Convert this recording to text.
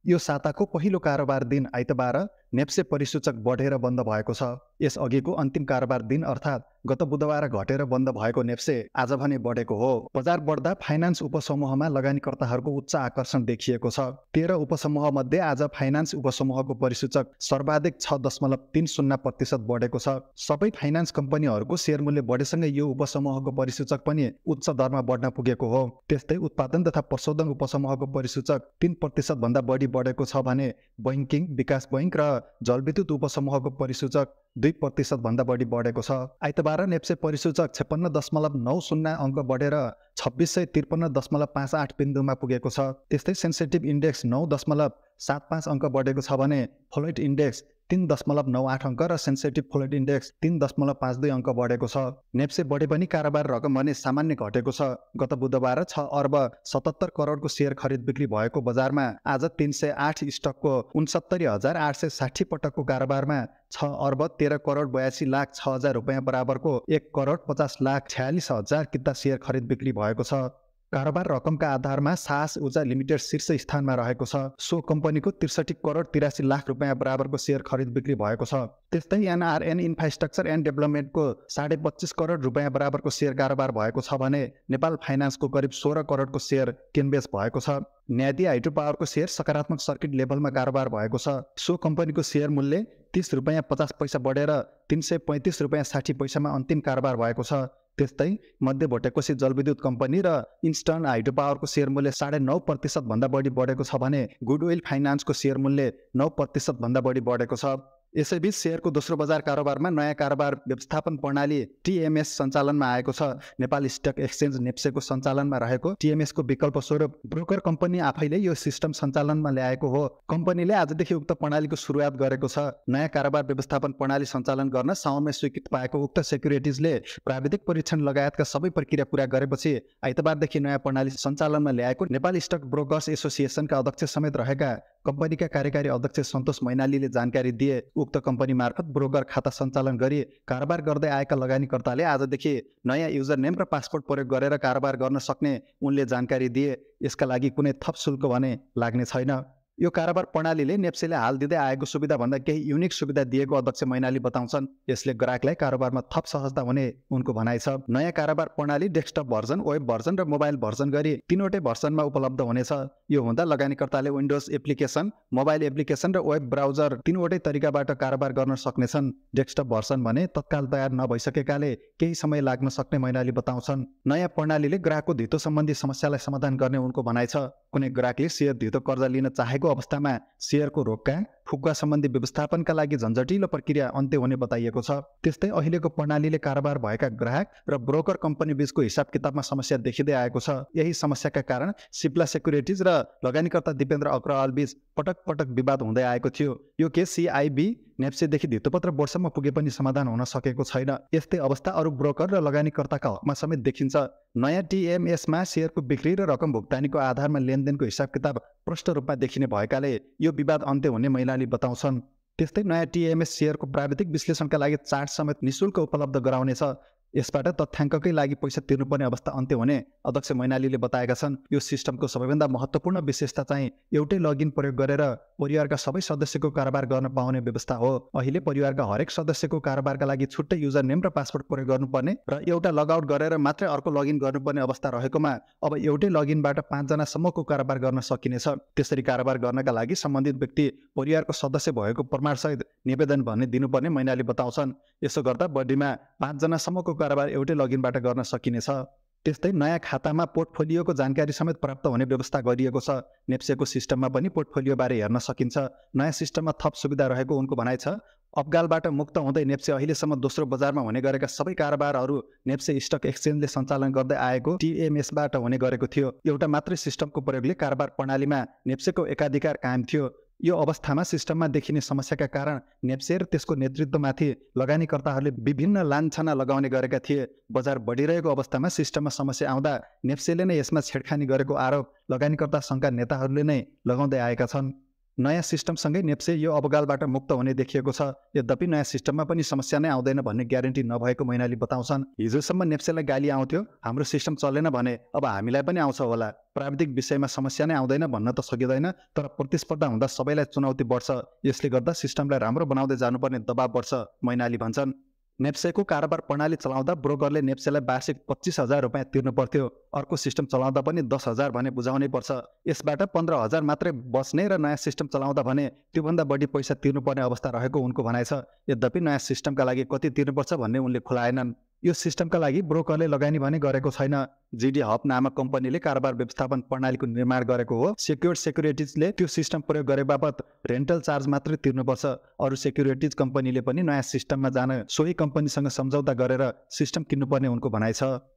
यो साताको पहिलो कारोबार दिन आइतबार नेप्से परिसूचक बढेर बन्द भएको छ। यस अघिको अन्तिम कारोबार दिन अर्थात् गत बुधबार घटेर बन्द भएको नेप्से आज भने बढेको हो। बजार बढ्दा फाइनान्स उपसमूहमा लगानीकर्ताहरूको उच्च आकर्षण देखिएको छ। 13 उपसमूह मध्ये आज फाइनान्स उपसमूहको परिसूचक सर्वाधिक 6.30% बढेको छ। सबै फाइनान्स कम्पनीहरूको सेयर मूल्य बढेसँगै यो उपसमूहको परिसूचक पनि उच्च दरमा बढ्न पुगेको हो। त्यस्तै उत्पादन तथा प्रशोधन उपसमूहको परिसूचक 3% भन्दा बढी बढेको छ भने बैंकिङ, विकास बैंक र जलविद्युत उपसमूहको परिसूचक 2% भन्दा बढी बढेको छ। आइतबार नेप्से परिसूचक 56.90 अङ्क बढेर 2653.58 बिन्दुमा पुगेको छ। त्यस्तै सेन्सेटिभ इन्डेक्स 9.75 अङ्क बढेको छ भने फ्लोइट इन्डेक्स 3.98 अङ्क र सेन्सेटिभ फ्लोइट इन्डेक्स 3.52 अङ्क बढेको छ। नेप्से बढे पनि कारोबार रकम भने सामान्य घटेको छ। गत बुधबार 6 अर्ब 77 करोडको सेयर खरिद बिक्री भएको बजारमा आज 308 स्टकको 69,860 पटकको कारोबारमा 6 अर्ब 13 करोड 82 लाख 6 हजार रुपियाँ बराबरको 1 करोड 50 लाख 46 हजार किता सेयर खरिद बिक्री भएको छ। कारोबार रकमका आधारमा साहस ऊर्जा लिमिटेड शीर्ष स्थानमा रहेको छ। सो कम्पनीको 63 करोड 83 लाख रुपियाँ बराबरको सेयर खरिद बिक्री भएको छ। त्यस्तै एनआरएन इन्फ्रास्ट्रक्चर एन्ड डेभलपमेन्टको 25.5 करोड रुपियाँ बराबरको सेयर कारोबार भएको छ भने नेपाल फाइनान्सको करिब 16 करोडको सेयर किनबेच भएको छ। न्यादी हाइड्रो पावरको सेयर सकारात्मक सर्किट लेभलमा कारोबार भएको छ। सो कम्पनीको सेयर मूल्य 30 रुपियाँ 50 पैसा बढेर 335 रुपियाँ 60 पैसामा अन्तिम कारोबार भएको छ। त्यस्तै मध्य भोटेकोशी जलविद्युत कम्पनी र इन्स्टर्न हाइड्रो पावरको सेयर मूल्य 9.5% भन्दा बढी बढेको छ भने गुडविल फाइनान्सको सेयर मूल्य 9% भन्दा बढी बढेको छ। यसैबीच सेयरको दोस्रो बजार कारोबारमा नयाँ कारोबार व्यवस्थापन प्रणाली टिएमएस सञ्चालनमा आएको छ। नेपाल स्टक एक्सचेन्ज नेप्सेको सञ्चालनमा रहेको टिएमएसको विकल्प स्वरूप ब्रोकर कम्पनी आफैले यो सिस्टम सञ्चालनमा ल्याएको हो। कम्पनीले आजदेखि उक्त प्रणालीको सुरुवात गरेको छ। नयाँ कारोबार व्यवस्थापन प्रणाली सञ्चालन गर्न साउनमा स्वीकृत पाएको उक्त सेक्युरिटिजले प्राविधिक परीक्षण लगायतका सबै प्रक्रिया पूरा गरेपछि आइतबारदेखि नयाँ प्रणाली सञ्चालनमा ल्याएको नेपाल स्टक ब्रोकर्स एसोसिएसनका अध्यक्ष समेत रहेका कम्पनीका कार्यकारी अध्यक्ष सन्तोष मैनालीले जानकारी दिए। उक्त कम्पनी मार्फत ब्रोकर खाता सञ्चालन गरी कारोबार गर्दै आएका लगानीकर्ताले आजदेखि नयाँ युजर नेम र पासपोर्ट प्रयोग गरेर कारोबार गर्न सक्ने उनले जानकारी दिए। यसका लागि कुनै थप शुल्क भने लाग्ने छैन। यो कारोबार प्रणालीले नेप्सेले हाल दिँदै आएको सुविधा भन्दा केही युनिक सुविधा दिएको अध्यक्ष मैनाली बताउँछन्। यसले ग्राहकलाई कारोबारमा थप सहजता हुने उनको भनाइ छ। नयाँ कारोबार प्रणाली डेस्कटप भर्जन, वेब भर्जन र मोबाइल भर्जन गरी तीनवटै भर्जनमा उपलब्ध हुनेछ। यो हुँदा लगानीकर्ताले विन्डोज एप्लिकेसन, मोबाइल एप्लिकेसन र वेब ब्राउजर तीनवटै तरिकाबाट कारोबार गर्न सक्नेछन्। डेस्कटप भर्जन भने तत्काल तयार नभइसकेकाले केही समय लाग्न सक्ने मैनाली बताउँछन्। नयाँ प्रणालीले ग्राहकको धितो सम्बन्धी समस्यालाई समाधान गर्ने उनको भनाइ छ। कुनै ग्राहकले सेयर धितो कर्जा लिन चाहेको अवस्थामा सेयरको रोक्का फुक्का सम्बन्धी व्यवस्थापनका लागि झन्झटिलो प्रक्रिया अन्त्य हुने बताइएको छ। त्यस्तै अहिलेको प्रणालीले कारोबार भएका ग्राहक र ब्रोकर कम्पनी बीचको हिसाब किताबमा समस्या देखिँदै आएको छ। यही समस्याका कारण सिप्ला सेक्युरिटिज र लगानीकर्ता दिपेन्द्र अग्रवाल बीच पटक पटक विवाद हुँदै आएको थियो। यो केस सिआइबी नेप्सेदेखि धितोपत्र बोर्डसम्म पुगे पनि समाधान हुन सकेको छैन। यस्तै अवस्था अरू ब्रोकर र लगानीकर्ताका हकमा समेत देखिन्छ। नयाँ टिएमएसमा सेयरको बिक्री र रकम भुक्तानीको आधारमा लेनदेनको हिसाब किताब प्रष्ट रूपमा देखिने भएकाले यो विवाद अन्त्य हुने मैनाली बताउँछन्। त्यस्तै नयाँ टिएमएस सेयरको प्राविधिक विश्लेषणका लागि चार्ट समेत निशुल्क उपलब्ध गराउनेछ। यसबाट तथ्याङ्ककै लागि पैसा तिर्नुपर्ने अवस्था अन्त्य हुने अध्यक्ष मैनालीले बताएका छन्। यो सिस्टमको सबैभन्दा महत्त्वपूर्ण विशेषता चाहिँ एउटै लगइन प्रयोग गरेर परिवारका सबै सदस्यको कारोबार गर्न पाउने व्यवस्था हो। अहिले परिवारका हरेक सदस्यको कारोबारका लागि छुट्टै युजर नेम र पासवर्ड प्रयोग गर्नुपर्ने र एउटा लगआउट गरेर मात्रै अर्को लगइन गर्नुपर्ने अवस्था रहेकोमा अब एउटै लगइनबाट 5 जनासम्मको कारोबार गर्न सकिनेछ। त्यसरी कारोबार गर्नका लागि सम्बन्धित व्यक्ति परिवारको सदस्य भएको प्रमाणसहित निवेदन भने दिनुपर्ने मैनाली बताउँछन्। यसो गर्दा बढीमा 5 जनासम्मको कारोबार एउटै लगइनबाट गर्न सकिनेछ। त्यस्तै नयाँ खातामा पोर्टफोलियोको जानकारी समेत प्राप्त हुने व्यवस्था गरिएको छ। नेप्सेको सिस्टममा पनि पोर्टफोलियोबारे हेर्न सकिन्छ। नयाँ सिस्टममा थप सुविधा रहेको उनको भनाइ छ। अब्गालबाट मुक्त हुँदै नेप्से अहिलेसम्म दोस्रो बजारमा हुने गरेका सबै कारोबारहरू नेप्से स्टक एक्सचेन्जले सञ्चालन गर्दै आएको टिएमएसबाट हुने गरेको थियो। एउटा मात्रै सिस्टमको प्रयोगले कारोबार प्रणालीमा नेप्सेको एकाधिकार कायम थियो। यो अवस्थामा सिस्टममा देखिने समस्याका कारण नेप्से र त्यसको नेतृत्वमाथि लगानीकर्ताहरूले विभिन्न लान्छना लगाउने गरेका थिए। बजार बढिरहेको अवस्थामा सिस्टममा समस्या आउँदा नेप्सेले नै यसमा छेडखानी गरेको आरोप लगानीकर्ता सङ्घका नेताहरूले नै लगाउँदै आएका छन्। नयाँ सिस्टमसँगै नेप्से यो अवगालबाट मुक्त हुने देखिएको छ। यद्यपि नयाँ सिस्टममा पनि समस्या नै आउँदैन भन्ने ग्यारेन्टी नभएको मैनाली बताउँछन्। हिजोसम्म नेप्सेलाई गाली आउँथ्यो, हाम्रो सिस्टम चलेन भने अब हामीलाई पनि आउँछ होला। प्राविधिक विषयमा समस्या नै आउँदैन भन्न त सकिँदैन, तर प्रतिस्पर्धा हुँदा सबैलाई चुनौती बढ्छ। यसले गर्दा सिस्टमलाई राम्रो बनाउँदै जानुपर्ने दबाब बढ्छ, मैनाली भन्छन्। नेप्सेको कारोबार प्रणाली चलाउँदा ब्रोकरले नेप्सेलाई वार्षिक 25,000 रुपियाँ तिर्नु पर्थ्यो। अर्को सिस्टम चलाउँदा पनि 10,000 भने बुझाउनै पर्छ। यसबाट 15,000 मात्रै बस्ने र नयाँ सिस्टम चलाउँदा भने त्योभन्दा बढी पैसा तिर्नुपर्ने अवस्था रहेको उनको भनाइ छ। यद्यपि नयाँ सिस्टमका लागि कति तिर्नुपर्छ भन्ने उनले खुलाएनन्। यो सिस्टमका लागि ब्रोकरले लगानी भने गरेको छैन। जिडी हब नामक कम्पनीले कारोबार व्यवस्थापन प्रणालीको निर्माण गरेको हो। सेक्योर्ड सेक्युरिटिजले त्यो सिस्टम प्रयोग गरे बापत रेन्टल चार्ज मात्रै तिर्नुपर्छ। अरू सेक्युरिटिज कम्पनीले पनि नयाँ सिस्टममा जान सोही कम्पनीसँग सम्झौता गरेर सिस्टम किन्नुपर्ने उनको भनाइ छ।